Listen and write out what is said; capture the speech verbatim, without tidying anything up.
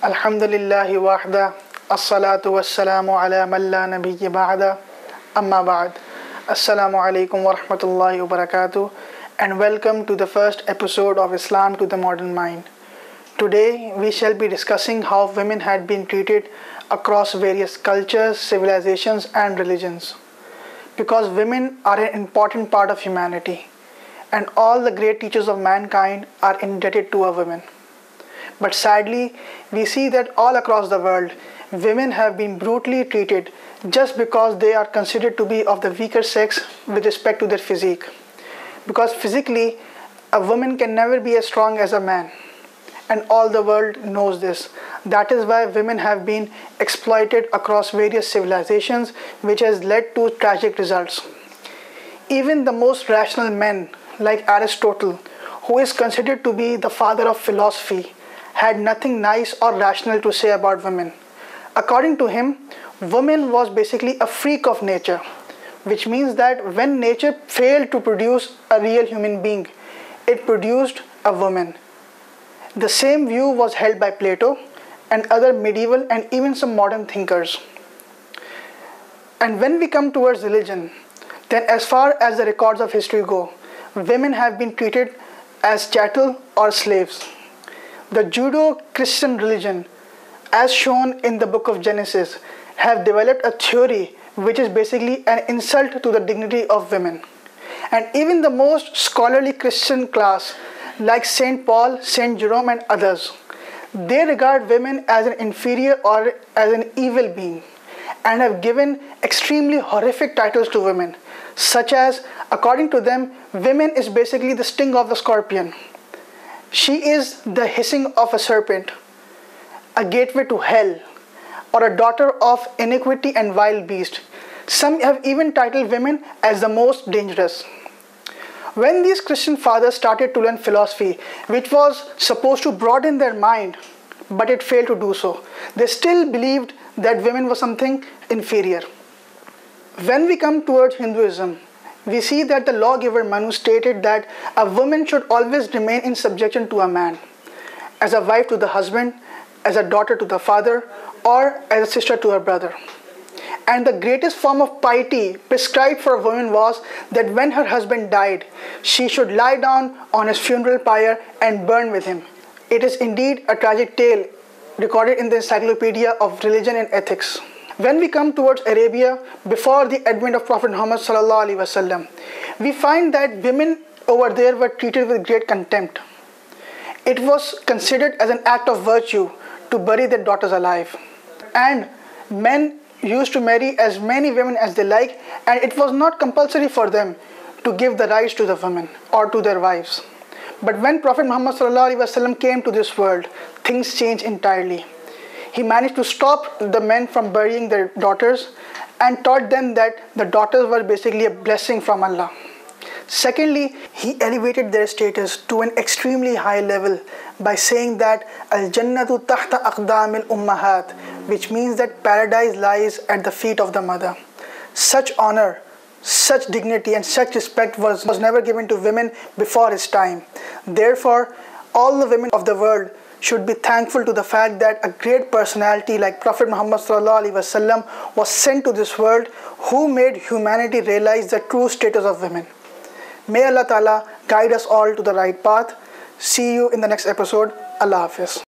Alhamdulillahi wahda, as-salatu was-salamu ala man la nabiyya ba'da, amma ba'd. Assalamu alaikum wa rahmatullahi wa barakatuh, and welcome to the first episode of Islam to the Modern Mind. Today we shall be discussing how women had been treated across various cultures, civilizations and religions. Because women are an important part of humanity, and all the great teachers of mankind are indebted to a woman. But sadly, we see that all across the world, women have been brutally treated just because they are considered to be of the weaker sex with respect to their physique. Because physically, a woman can never be as strong as a man. And all the world knows this. That is why women have been exploited across various civilizations, which has led to tragic results. Even the most rational men, like Aristotle, who is considered to be the father of philosophy, had nothing nice or rational to say about women. According to him, woman was basically a freak of nature, which means that when nature failed to produce a real human being, it produced a woman. The same view was held by Plato and other medieval and even some modern thinkers. And when we come towards religion, then as far as the records of history go, women have been treated as chattel or slaves. The Judeo-Christian religion, as shown in the book of Genesis, have developed a theory which is basically an insult to the dignity of women. And even the most scholarly Christian class, like Saint Paul, Saint Jerome and others, they regard women as an inferior or as an evil being, and have given extremely horrific titles to women, such as, according to them, women is basically the sting of the scorpion. She is the hissing of a serpent, a gateway to hell, or a daughter of iniquity and wild beast. Some have even titled women as the most dangerous. When these Christian fathers started to learn philosophy, which was supposed to broaden their mind, but it failed to do so, they still believed that women were something inferior. When we come towards Hinduism, we see that the lawgiver Manu stated that a woman should always remain in subjection to a man, as a wife to the husband, as a daughter to the father, or as a sister to her brother. And the greatest form of piety prescribed for a woman was that when her husband died, she should lie down on his funeral pyre and burn with him. It is indeed a tragic tale recorded in the Encyclopedia of Religion and Ethics. When we come towards Arabia, before the advent of Prophet Muhammad sallallahu alaihi wasallam, we find that women over there were treated with great contempt. It was considered as an act of virtue to bury their daughters alive. And men used to marry as many women as they like, and it was not compulsory for them to give the rights to the women or to their wives. But when Prophet Muhammad sallallahu alaihi wasallam came to this world, things changed entirely. He managed to stop the men from burying their daughters and taught them that the daughters were basically a blessing from Allah. Secondly, he elevated their status to an extremely high level by saying that Al-Jannatu tahta aqdamil ummahat, which means that paradise lies at the feet of the mother. Such honor, such dignity and such respect was, was never given to women before his time. Therefore, all the women of the world should be thankful to the fact that a great personality like Prophet Muhammad sallallahu alaihi wasallam was sent to this world, who made humanity realize the true status of women. May Allah Ta'ala guide us all to the right path. See you in the next episode. Allah Hafiz.